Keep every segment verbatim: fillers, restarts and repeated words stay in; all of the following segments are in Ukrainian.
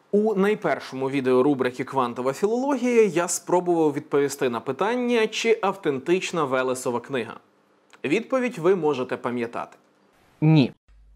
У найпершому відео рубрики «Квантова філологія» я спробував відповісти на питання, чи автентична Велесова книга. Відповідь ви можете пам'ятати. Ні.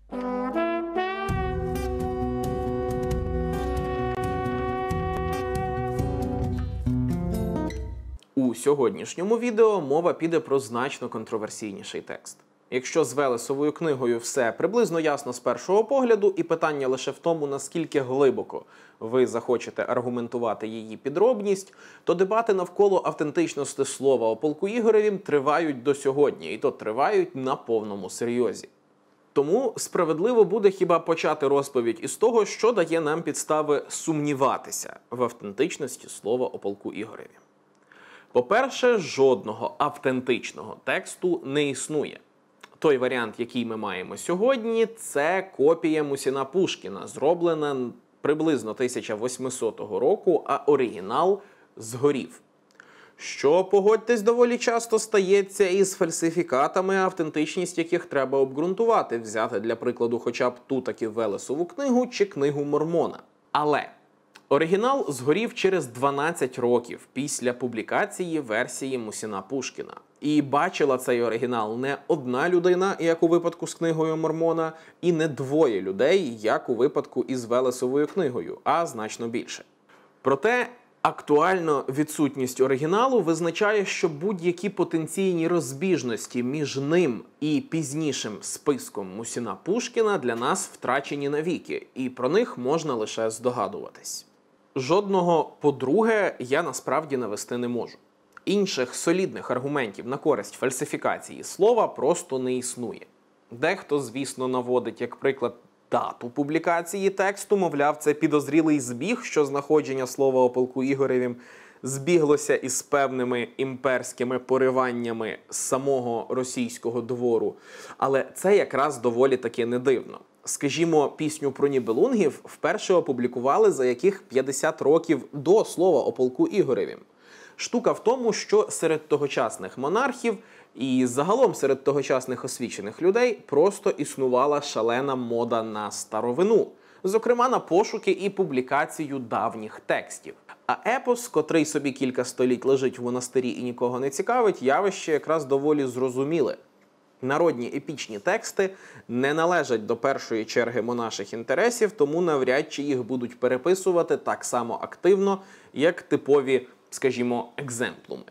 У сьогоднішньому відео мова піде про значно контроверсійніший текст. Якщо з Велесовою книгою все приблизно ясно з першого погляду, і питання лише в тому, наскільки глибоко ви захочете аргументувати її підробність, то дебати навколо автентичності слова о полку Ігоревім тривають до сьогодні, і то тривають на повному серйозі. Тому справедливо буде хіба почати розповідь із того, що дає нам підстави сумніватися в автентичності слова о полку Ігореві. По-перше, жодного автентичного тексту не існує. Той варіант, який ми маємо сьогодні, це копія Мусіна Пушкіна, зроблена приблизно тисяча восьмисотого року, а оригінал згорів. Що, погодьтесь, доволі часто стається із фальсифікатами, автентичність яких треба обґрунтувати, взяти для прикладу хоча б ту таки Велесову книгу чи книгу Мормона. Але оригінал згорів через дванадцять років після публікації версії Мусіна Пушкіна. І бачила цей оригінал не одна людина, як у випадку з книгою Мормона, і не двоє людей, як у випадку із Велесовою книгою, а значно більше. Проте, актуально відсутність оригіналу визначає, що будь-які потенційні розбіжності між ним і пізнішим списком Мусіна Пушкіна для нас втрачені навіки, і про них можна лише здогадуватись. Жодного «по-друге» я насправді навести не можу. Інших солідних аргументів на користь фальсифікації слова просто не існує. Дехто, звісно, наводить як приклад дату публікації тексту, мовляв, це підозрілий збіг, що знаходження слова о полку Ігоревім збіглося із певними імперськими пориваннями самого російського двору. Але це якраз доволі таки не дивно. Скажімо, пісню про Нібелунгів вперше опублікували за яких п'ятдесят років до слова о полку Ігоревім. Штука в тому, що серед тогочасних монархів і загалом серед тогочасних освічених людей просто існувала шалена мода на старовину, зокрема на пошуки і публікацію давніх текстів. А епос, котрий собі кілька століть лежить в монастирі і нікого не цікавить, явище якраз доволі зрозуміле. Народні епічні тексти не належать до першої черги монаших інтересів, тому навряд чи їх будуть переписувати так само активно, як типові, скажімо, екземплуми.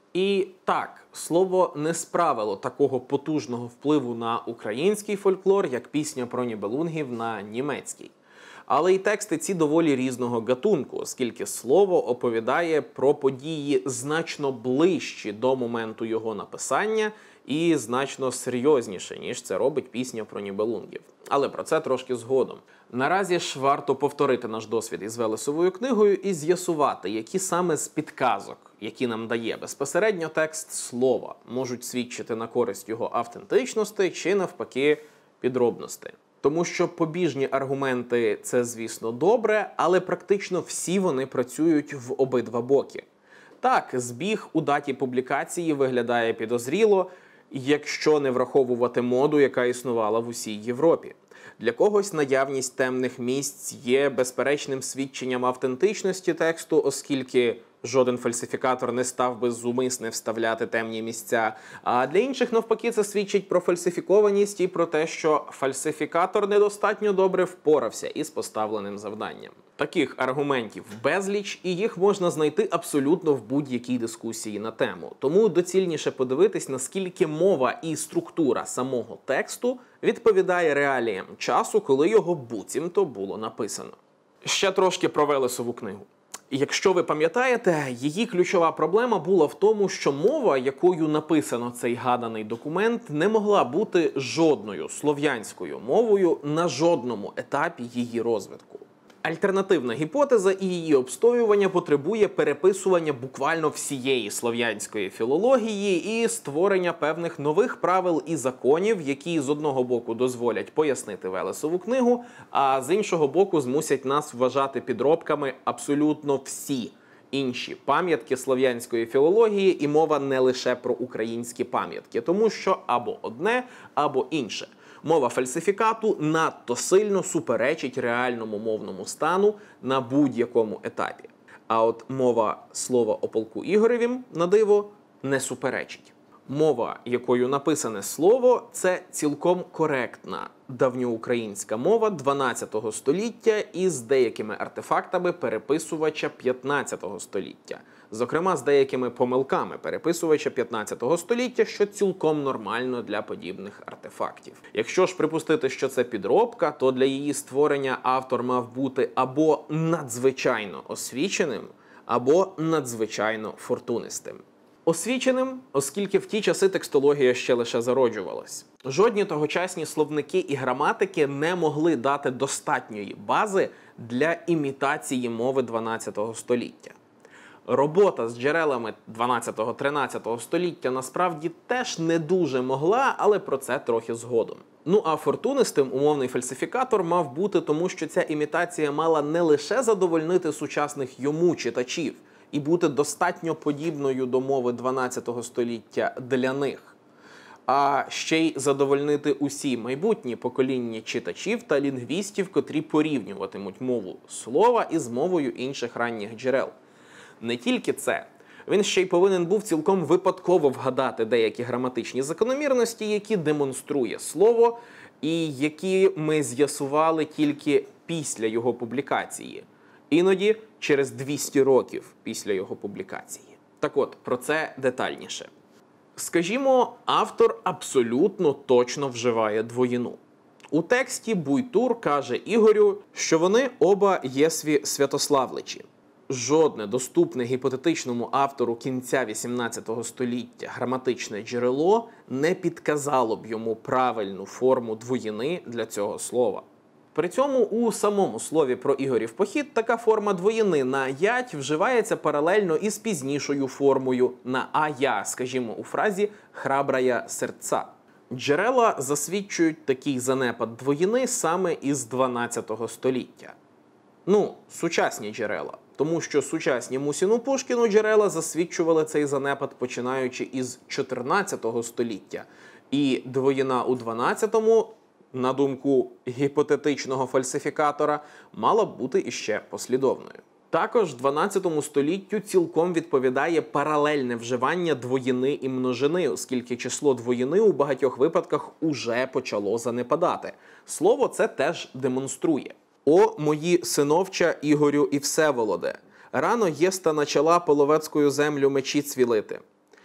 І так, слово не справило такого потужного впливу на український фольклор, як пісня про Нібелунгів на німецький. Але і тексти ці доволі різного гатунку, оскільки слово оповідає про події значно ближчі до моменту його написання і значно серйозніше, ніж це робить пісня про Нібелунгів. Але про це трошки згодом. Наразі ж варто повторити наш досвід із Велесовою книгою і з'ясувати, які саме з підказок, які нам дає безпосередньо текст слова, можуть свідчити на користь його автентичності чи, навпаки, підробності. Тому що побіжні аргументи – це, звісно, добре, але практично всі вони працюють в обидва боки. Так, збіг у даті публікації виглядає підозріло, якщо не враховувати моду, яка існувала в усій Європі. Для когось наявність темних місць є безперечним свідченням автентичності тексту, оскільки жоден фальсифікатор не став би зумисне вставляти темні місця. А для інших, навпаки, це свідчить про фальсифікованість і про те, що фальсифікатор недостатньо добре впорався із поставленим завданням. Таких аргументів безліч, і їх можна знайти абсолютно в будь-якій дискусії на тему. Тому доцільніше подивитись, наскільки мова і структура самого тексту відповідає реаліям часу, коли його буцімто було написано. Ще трошки про Велесову книгу. Якщо ви пам'ятаєте, її ключова проблема була в тому, що мова, якою написано цей гаданий документ, не могла бути жодною слов'янською мовою на жодному етапі її розвитку. Альтернативна гіпотеза і її обстоювання потребує переписування буквально всієї слов'янської філології і створення певних нових правил і законів, які з одного боку дозволять пояснити Велесову книгу, а з іншого боку змусять нас вважати підробками абсолютно всі інші пам'ятки слов'янської філології, і мова не лише про українські пам'ятки, тому що або одне, або інше. Мова фальсифікату надто сильно суперечить реальному мовному стану на будь-якому етапі. А от мова слова о полку Ігоревім, на диво, не суперечить. Мова, якою написане слово, це цілком коректна давньоукраїнська мова дванадцятого століття із деякими артефактами переписувача п'ятнадцятого століття. Зокрема, з деякими помилками переписувача п'ятнадцятого століття, що цілком нормально для подібних артефактів. Якщо ж припустити, що це підробка, то для її створення автор мав бути або надзвичайно освіченим, або надзвичайно фортунистим. Освіченим, оскільки в ті часи текстологія ще лише зароджувалась. Жодні тогочасні словники і граматики не могли дати достатньої бази для імітації мови дванадцятого століття. Робота з джерелами дванадцятого-тринадцятого століття насправді теж не дуже могла, але про це трохи згодом. Ну а фортунистим умовний фальсифікатор мав бути, тому що ця імітація мала не лише задовольнити сучасних йому читачів і бути достатньо подібною до мови дванадцятого століття для них, а ще й задовольнити усі майбутні покоління читачів та лінгвістів, котрі порівнюватимуть мову слова із мовою інших ранніх джерел. Не тільки це. Він ще й повинен був цілком випадково вгадати деякі граматичні закономірності, які демонструє слово, і які ми з'ясували тільки після його публікації. Іноді через двісті років після його публікації. Так от, про це детальніше. Скажімо, автор абсолютно точно вживає двоїну. У тексті Буйтур каже Ігорю, що вони оба єсві Святославличі. Жодне доступне гіпотетичному автору кінця вісімнадцятого століття граматичне джерело не підказало б йому правильну форму двоїни для цього слова. При цьому у самому слові про Ігорів похід така форма двоїни на «ять» вживається паралельно із пізнішою формою на «а-я», скажімо, у фразі «храбрая серця». Джерела засвідчують такий занепад двоїни саме із дванадцятого століття. Ну, сучасні джерела. Тому що сучасні Мусіну Пушкіну джерела засвідчували цей занепад починаючи із чотирнадцятого століття. І двоїна у дванадцятому, на думку гіпотетичного фальсифікатора, мала б бути іще послідовною. Також дванадцятому століттю цілком відповідає паралельне вживання двоїни і множини, оскільки число двоїни у багатьох випадках уже почало занепадати. Слово це теж демонструє. «О, мої синовча Ігорю і Всеволоде, рано єста начала половецькою землю мечі цвілити.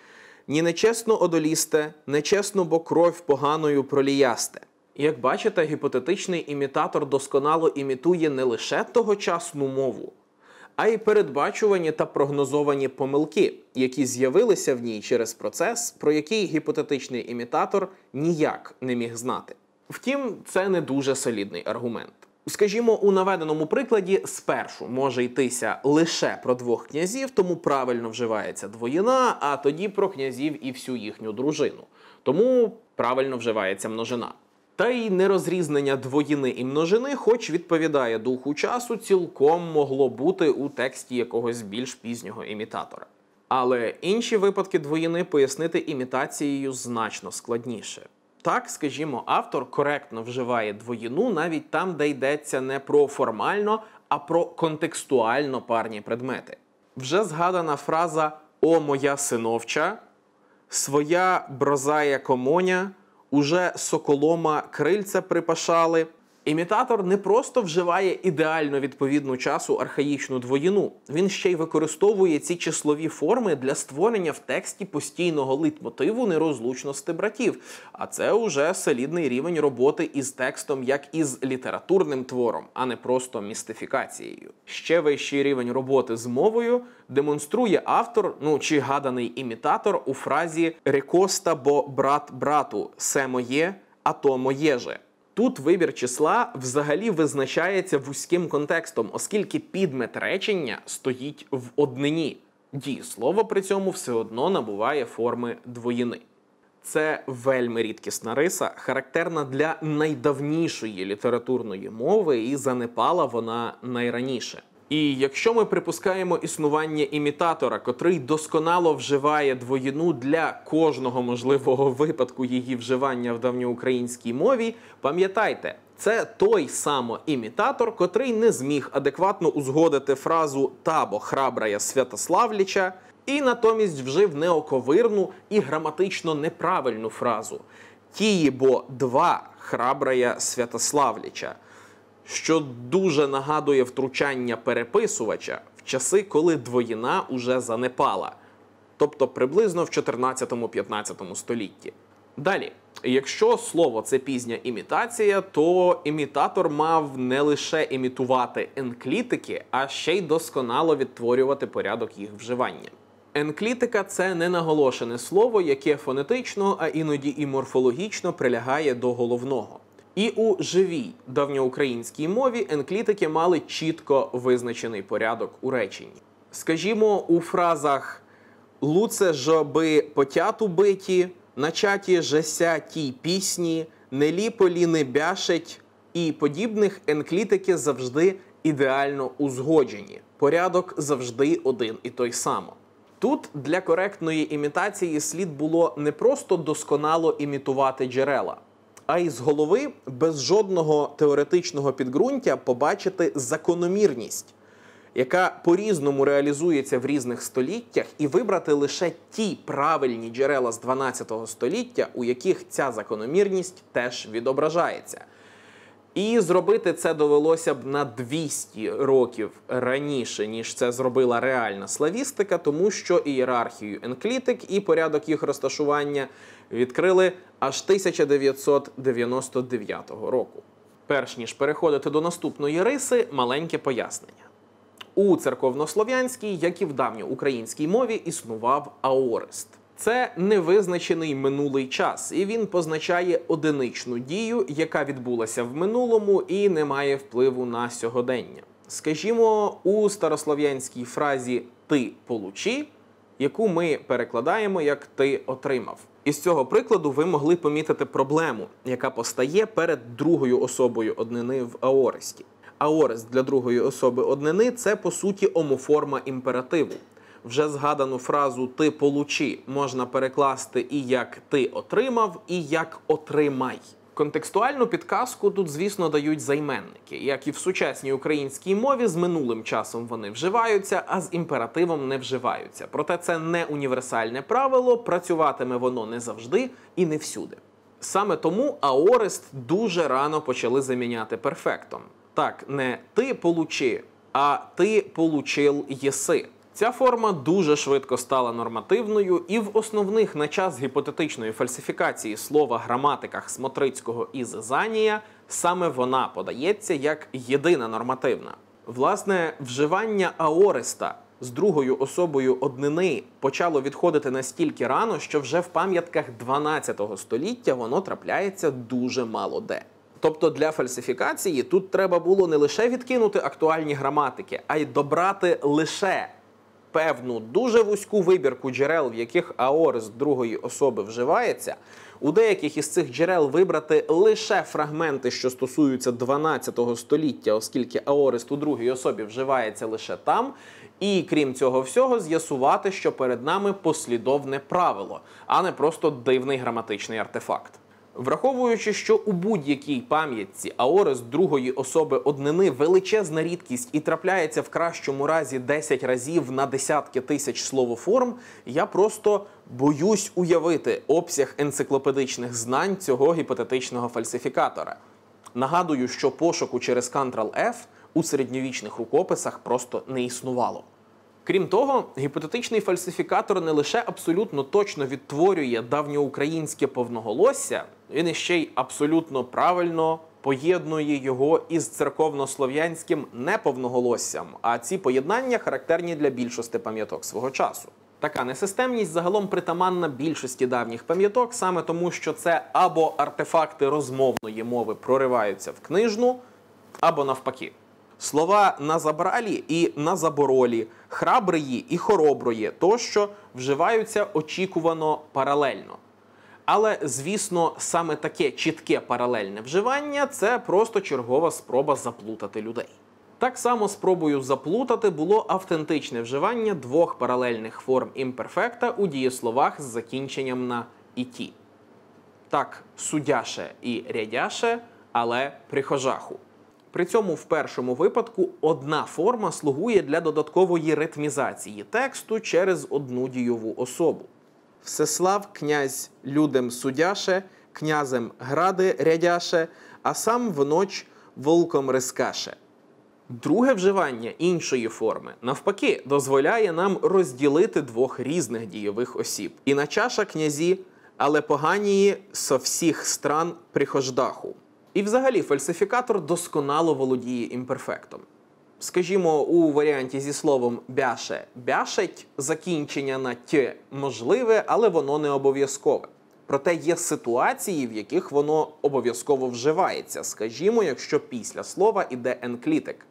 Ні нечесно одолісте, нечесно, бо кров поганою проліясте». Як бачите, гіпотетичний імітатор досконало імітує не лише тогочасну мову, а й передбачувані та прогнозовані помилки, які з'явилися в ній через процес, про який гіпотетичний імітатор ніяк не міг знати. Втім, це не дуже солідний аргумент. Скажімо, у наведеному прикладі спершу може йтися лише про двох князів, тому правильно вживається двоїна, а тоді про князів і всю їхню дружину. Тому правильно вживається множина. Та й нерозрізнення двоїни і множини, хоч відповідає духу часу, цілком могло бути у тексті якогось більш пізнього імітатора. Але інші випадки двоїни пояснити імітацією значно складніше. Так, скажімо, автор коректно вживає двоїну навіть там, де йдеться не про формально, а про контекстуально парні предмети. Вже згадана фраза «О, моя синовча», «Своя брозая комоня», «Уже соколома крильця припашали». Імітатор не просто вживає ідеально відповідну часу архаїчну двоїну, він ще й використовує ці числові форми для створення в тексті постійного лейтмотиву нерозлучності братів. А це уже солідний рівень роботи із текстом як із літературним твором, а не просто містифікацією. Ще вищий рівень роботи з мовою демонструє автор, ну чи гаданий імітатор у фразі «Рекоста бо брат брату, се моє, а то моє же». Тут вибір числа взагалі визначається вузьким контекстом, оскільки підмет речення стоїть в однині. Дієслово при цьому все одно набуває форми двоїни. Це вельми рідкісна риса, характерна для найдавнішої літературної мови, і занепала вона найраніше. І якщо ми припускаємо існування імітатора, котрий досконало вживає двоїну для кожного можливого випадку її вживання в давньоукраїнській мові, пам'ятайте, це той самоімітатор, котрий не зміг адекватно узгодити фразу «табо храбрая Святославліча» і натомість вжив неоковирну і граматично неправильну фразу «тії бо два храбрая Святославліча», що дуже нагадує втручання переписувача в часи, коли двоїна уже занепала, тобто приблизно в чотирнадцятому-п'ятнадцятому столітті. Далі, якщо слово – це пізня імітація, то імітатор мав не лише імітувати енклітики, а ще й досконало відтворювати порядок їх вживання. Енклітика – це ненаголошене слово, яке фонетично, а іноді і морфологічно прилягає до головного. І у живій давньоукраїнській мові енклітики мали чітко визначений порядок у реченні. Скажімо, у фразах «луце жоби потяту биті», «начаті жеся тій пісні», «не ліполі не бяшеть» і подібних енклітики завжди ідеально узгоджені. Порядок завжди один і той самий. Тут для коректної імітації слід було не просто досконало імітувати джерела, а із голови, без жодного теоретичного підґрунтя, побачити закономірність, яка по-різному реалізується в різних століттях, і вибрати лише ті правильні джерела з дванадцятого століття, у яких ця закономірність теж відображається. І зробити це довелося б на двісті років раніше, ніж це зробила реальна славістика, тому що ієрархію енклітик і порядок їх розташування відкрили аж тисяча дев'ятсот дев'яносто дев'ятого року. Перш ніж переходити до наступної риси, маленьке пояснення. У церковнослов'янській, як і в давньоукраїнській мові, існував аорист. Це невизначений минулий час, і він позначає одиничну дію, яка відбулася в минулому і не має впливу на сьогодення. Скажімо, у старослов'янській фразі «ти получи», яку ми перекладаємо як «ти отримав». Із цього прикладу ви могли помітити проблему, яка постає перед другою особою однини в аористі. Аорист для другої особи однини – це, по суті, омоформа імперативу. Вже згадану фразу «ти получи» можна перекласти і як «ти отримав», і як «отримай». Контекстуальну підказку тут, звісно, дають займенники. Як і в сучасній українській мові, з минулим часом вони вживаються, а з імперативом не вживаються. Проте це не універсальне правило, працюватиме воно не завжди і не всюди. Саме тому аорист дуже рано почали заміняти перфектом. Так, не «ти получи», а «ти получил єси». Ця форма дуже швидко стала нормативною, і в основних на час гіпотетичної фальсифікації слова граматиках Смотрицького і Зизанія саме вона подається як єдина нормативна. Власне, вживання аориста з другою особою однини почало відходити настільки рано, що вже в пам'ятках дванадцятого століття воно трапляється дуже мало де. Тобто для фальсифікації тут треба було не лише відкинути актуальні граматики, а й добрати лише певну дуже вузьку вибірку джерел, в яких аорист другої особи вживається, у деяких із цих джерел вибрати лише фрагменти, що стосуються дванадцятого століття, оскільки аорист у другій особі вживається лише там, і крім цього всього з'ясувати, що перед нами послідовне правило, а не просто дивний граматичний артефакт. Враховуючи, що у будь-якій пам'ятці аорист другої особи однини величезна рідкість і трапляється в кращому разі десять разів на десятки тисяч словоформ, я просто боюсь уявити обсяг енциклопедичних знань цього гіпотетичного фальсифікатора. Нагадую, що пошуку через Ctrl-F у середньовічних рукописах просто не існувало. Крім того, гіпотетичний фальсифікатор не лише абсолютно точно відтворює давньоукраїнське повноголосся, він іще й абсолютно правильно поєднує його із церковнослов'янським неповноголоссям, а ці поєднання характерні для більшості пам'яток свого часу. Така несистемність загалом притаманна більшості давніх пам'яток саме тому, що це або артефакти розмовної мови прориваються в книжну, або навпаки. Слова «на забралі» і «на заборолі», «храброї» і «хороброї» тощо вживаються очікувано паралельно. Але, звісно, саме таке чітке паралельне вживання – це просто чергова спроба заплутати людей. Так само спробою заплутати було автентичне вживання двох паралельних форм імперфекта у дієсловах з закінченням на «іті». Так, судяше і рядяше, але прихожаху. При цьому в першому випадку одна форма слугує для додаткової ритмізації тексту через одну дійову особу. Всеслав князь людем судяше, князем гради рядяше, а сам вноч волком рискаше. Друге вживання іншої форми, навпаки, дозволяє нам розділити двох різних дійових осіб. І на чаша князі, але поганії со всіх стран прихождаху. І взагалі фальсифікатор досконало володіє імперфектом. Скажімо, у варіанті зі словом «бяше» – «бяшеть» закінчення на «т» можливе, але воно не обов'язкове. Проте є ситуації, в яких воно обов'язково вживається, скажімо, якщо після слова іде енклітик.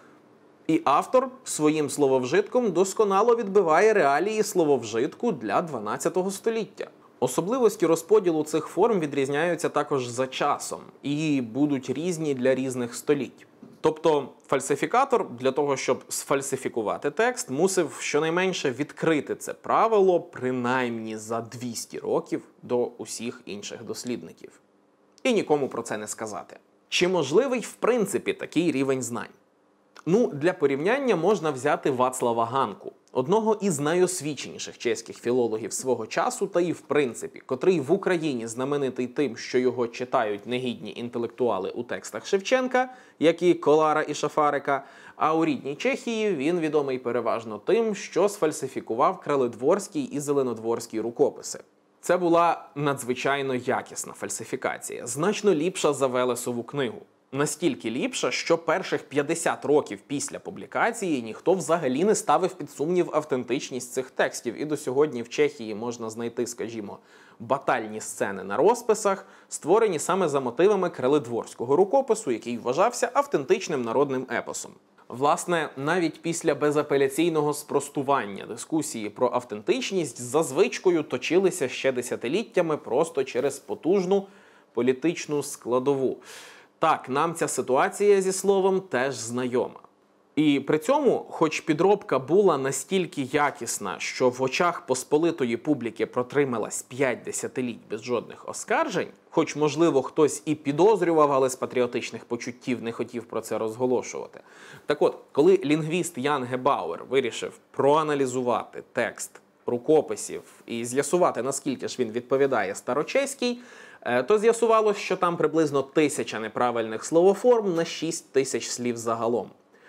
І автор своїм слововжитком досконало відбиває реалії слововжитку для дванадцятого століття. Особливості розподілу цих форм відрізняються також за часом і будуть різні для різних століть. Тобто фальсифікатор для того, щоб сфальсифікувати текст, мусив щонайменше відкрити це правило принаймні за двісті років до усіх інших дослідників. І нікому про це не сказати. Чи можливий в принципі такий рівень знань? Ну, для порівняння можна взяти Вацлава Ганку, одного із найосвіченіших чеських філологів свого часу та і в принципі, котрий в Україні знаменитий тим, що його читають негідні інтелектуали у текстах Шевченка, як і Колара і Шафарика, а у рідній Чехії він відомий переважно тим, що сфальсифікував краледворський і зеленодворський рукописи. Це була надзвичайно якісна фальсифікація, значно ліпша за Велесову книгу. Настільки ліпша, що перших п'ятдесят років після публікації ніхто взагалі не ставив під сумнів автентичність цих текстів. І до сьогодні в Чехії можна знайти, скажімо, батальні сцени на розписах, створені саме за мотивами краледворського рукопису, який вважався автентичним народним епосом. Власне, навіть після безапеляційного спростування дискусії про автентичність за звичкою точилися ще десятиліттями просто через потужну політичну складову. Так, нам ця ситуація зі словом теж знайома. І при цьому, хоч підробка була настільки якісна, що в очах посполитої публіки протрималась п'ять десятиліть без жодних оскаржень, хоч, можливо, хтось і підозрював, але з патріотичних почуттів не хотів про це розголошувати. Так от, коли лінгвіст Ян Гебауер вирішив проаналізувати текст рукописів і з'ясувати, наскільки ж він відповідає старочеській, то з'ясувалося, що там приблизно тисяча неправильних словоформ на шість тисяч слів загалом.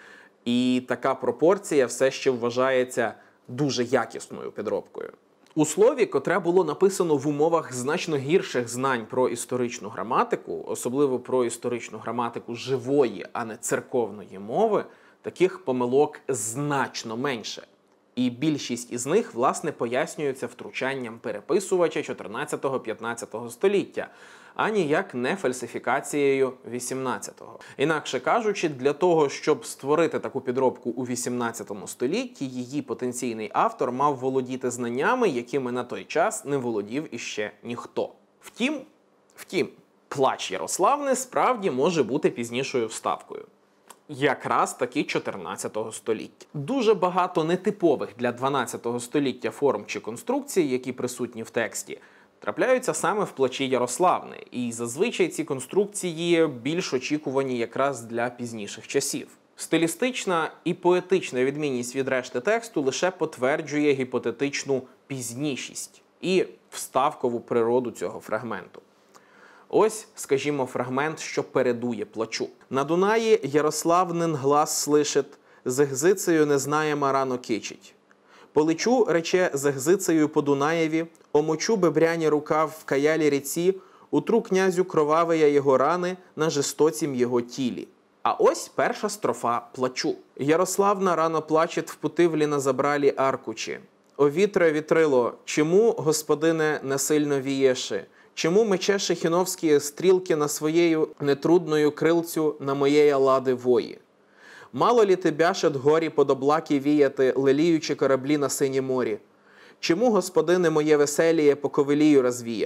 І така пропорція все ще вважається дуже якісною підробкою. У слові, котре було написано в умовах значно гірших знань про історичну граматику, особливо про історичну граматику живої, а не церковної мови, таких помилок значно менше. І більшість із них, власне, пояснюються втручанням переписувача чотирнадцятого-п'ятнадцятого століття, а ніяк не фальсифікацією вісімнадцятого. Інакше кажучи, для того, щоб створити таку підробку у вісімнадцятому столітті, її потенційний автор мав володіти знаннями, якими на той час не володів іще ніхто. Втім, втім, плач Ярославни справді може бути пізнішою вставкою. Якраз таки чотирнадцятого століття. Дуже багато нетипових для дванадцятого століття форм чи конструкцій, які присутні в тексті, трапляються саме в плачі Ярославни, і зазвичай ці конструкції більш очікувані якраз для пізніших часів. Стилістична і поетична відмінність від решти тексту лише потверджує гіпотетичну пізнішість і вставкову природу цього фрагменту. Ось, скажімо, фрагмент, що передує плачу. «На Дунаї Ярославнин глас слишит, з гзицею не знає рано кичить. Полечу, рече, з гзицею по Дунаєві, омочу бебряні рукав в каялі ріці, утру князю кровавия його рани на жестоцім його тілі». А ось перша строфа плачу. «Ярославна рано плачет в путивлі на забралі аркучі. О вітре вітрило, чому, господине, не сильно вієши? Чому мече шихіновські стрілки на своєю нетрудною крилцю на моєї лади вої? Мало лі ти бяшет горі под облаки віяти, леліючи кораблі на синє морі? Чому, господине, моє веселіє по ковилію розвія?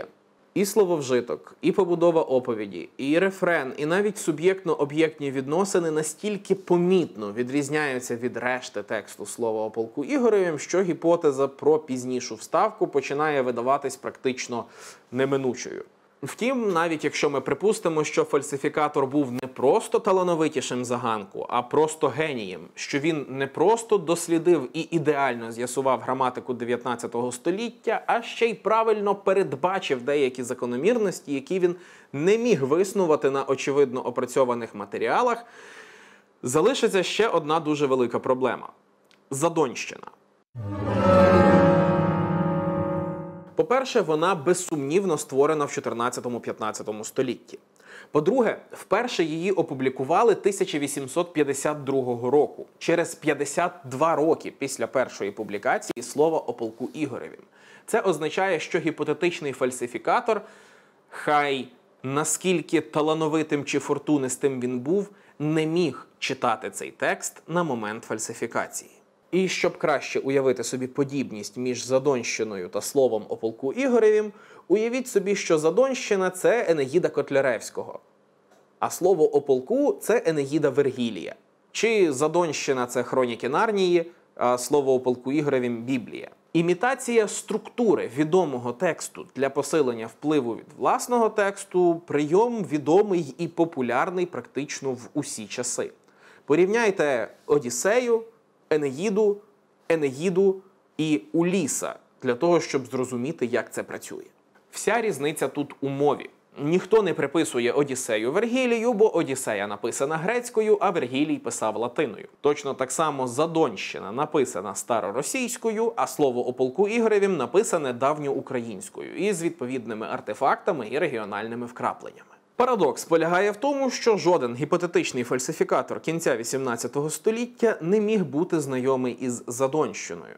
І слововжиток, і побудова оповіді, і рефрен, і навіть суб'єктно-об'єктні відносини настільки помітно відрізняються від решти тексту слова о полку Ігоревім, що гіпотеза про пізнішу вставку починає видаватись практично неминучою. Втім, навіть якщо ми припустимо, що фальсифікатор був не просто талановитішим за Ганку, а просто генієм, що він не просто дослідив і ідеально з'ясував граматику дев'ятнадцятого століття, а ще й правильно передбачив деякі закономірності, які він не міг виснувати на очевидно опрацьованих матеріалах, залишиться ще одна дуже велика проблема – задонщина. По-перше, вона безсумнівно створена в чотирнадцятому-п'ятнадцятому столітті. По-друге, вперше її опублікували тисяча вісімсот п'ятдесят другого року, через п'ятдесят два роки після першої публікації слова о полку Ігоревім. Це означає, що гіпотетичний фальсифікатор, хай наскільки талановитим чи фортунистим він був, не міг читати цей текст на момент фальсифікації. І щоб краще уявити собі подібність між задонщиною та словом о полку Ігоревім, уявіть собі, що задонщина – це Енеїда Котляревського, а слово о полку – це Енеїда Вергілія. Чи задонщина – це Хроніки Нарнії, а слово о полку Ігоревім – Біблія. Імітація структури відомого тексту для посилення впливу від власного тексту – прийом відомий і популярний практично в усі часи. Порівняйте Одіссею, Енеїду, Енеїду і Уліса для того, щоб зрозуміти, як це працює. Вся різниця тут у мові. Ніхто не приписує Одіссею Вергілію, бо Одіссея написана грецькою, а Вергілій писав латиною. Точно так само задонщина написана староросійською, а слово о полку Ігоревім написане давньоукраїнською із відповідними артефактами і регіональними вкрапленнями. Парадокс полягає в тому, що жоден гіпотетичний фальсифікатор кінця вісімнадцятого століття не міг бути знайомий із задонщиною.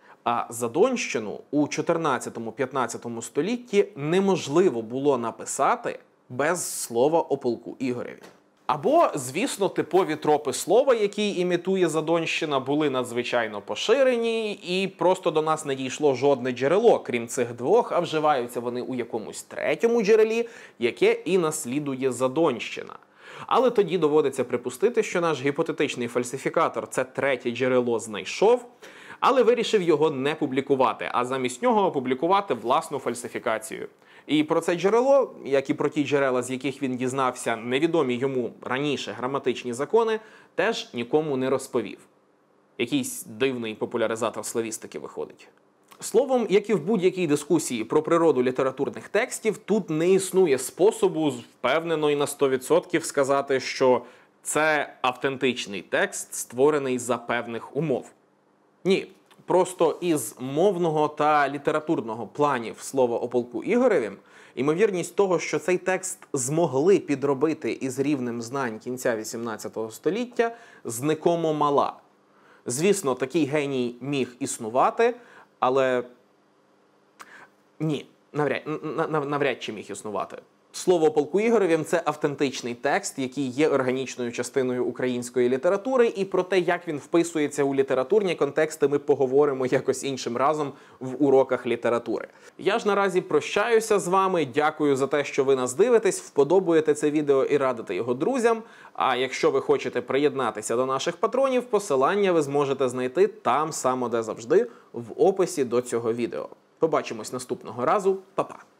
А задонщину у чотирнадцятому-п'ятнадцятому столітті неможливо було написати без слова о полку Ігоревім. Або, звісно, типові тропи слова, які імітує задонщина, були надзвичайно поширені, і просто до нас не дійшло жодне джерело, крім цих двох, а вживаються вони у якомусь третьому джерелі, яке і наслідує задонщина. Але тоді доводиться припустити, що наш гіпотетичний фальсифікатор це третє джерело знайшов, але вирішив його не публікувати, а замість нього опублікувати власну фальсифікацію. І про це джерело, як і про ті джерела, з яких він дізнався невідомі йому раніше граматичні закони, теж нікому не розповів. Якийсь дивний популяризатор славістики виходить. Словом, як і в будь-якій дискусії про природу літературних текстів, тут не існує способу впевнено і на сто відсотків сказати, що це автентичний текст, створений за певних умов. Ні. Просто із мовного та літературного планів слова о полку Ігоревім ймовірність того, що цей текст змогли підробити із рівнем знань кінця вісімнадцятого століття, зникомо мала. Звісно, такий геній міг існувати, але ні, навряд, навряд чи міг існувати. Слово о полку Ігоревім – це автентичний текст, який є органічною частиною української літератури, і про те, як він вписується у літературні контексти, ми поговоримо якось іншим разом в уроках літератури. Я ж наразі прощаюся з вами, дякую за те, що ви нас дивитесь, вподобуєте це відео і радите його друзям, а якщо ви хочете приєднатися до наших патронів, посилання ви зможете знайти там само, де завжди, в описі до цього відео. Побачимось наступного разу, па-па!